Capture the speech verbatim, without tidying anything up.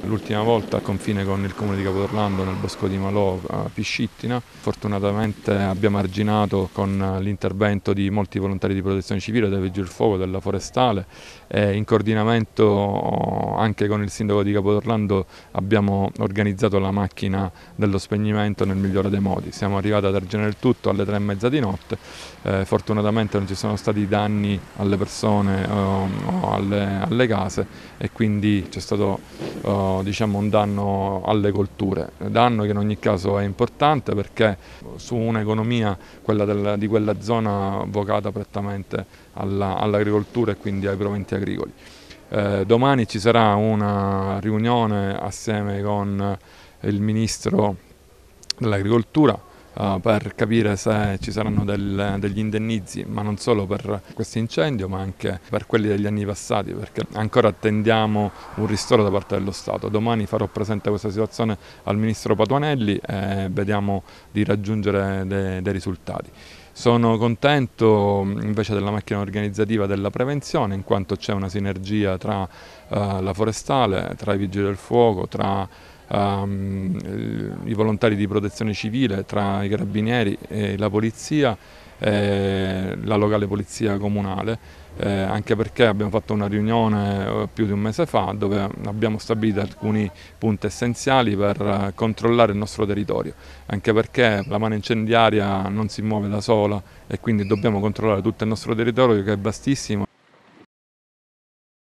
l'ultima volta al confine con il comune di Capodorlando nel bosco di Malò a Piscittina. Fortunatamente abbiamo arginato con l'intervento di molti volontari di protezione civile, dei Vigili del Fuoco, della Forestale, e in coordinamento anche con il sindaco di Capodorlando abbiamo organizzato la macchina dello spegnimento nel migliore dei modi. Siamo arrivati ad arginare il tutto alle tre e mezza di notte, eh, fortunatamente non ci sono stati danni alle persone o, o alle, alle case, e quindi c'è stato uh, diciamo un danno alle colture, danno che in ogni caso è importante perché su un'economia, quella del, di quella zona, vocata prettamente alla, all'agricoltura e quindi ai proventi agricoli. Eh, domani ci sarà una riunione assieme con il ministro dell'agricoltura Uh, per capire se ci saranno del, degli indennizi, ma non solo per questo incendio, ma anche per quelli degli anni passati, perché ancora attendiamo un ristoro da parte dello Stato. Domani farò presente questa situazione al Ministro Patuanelli e vediamo di raggiungere de, dei risultati. Sono contento invece della macchina organizzativa della prevenzione, in quanto c'è una sinergia tra uh, la Forestale, tra i Vigili del Fuoco, tra Um, i volontari di protezione civile, tra i carabinieri e la polizia, e la locale polizia comunale, eh, anche perché abbiamo fatto una riunione eh, più di un mese fa dove abbiamo stabilito alcuni punti essenziali per eh, controllare il nostro territorio, anche perché la mano incendiaria non si muove da sola e quindi dobbiamo controllare tutto il nostro territorio, che è vastissimo.